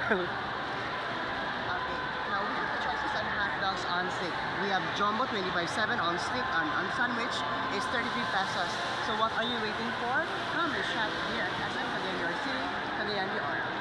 Okay, now we have the choices on hot dogs on stick. We have jumbo 25/7 on stick, and on sandwich is 33 pesos. So what are you waiting for? Come and shop here at SM Cagayan de Oro City, Cagayan de Oro.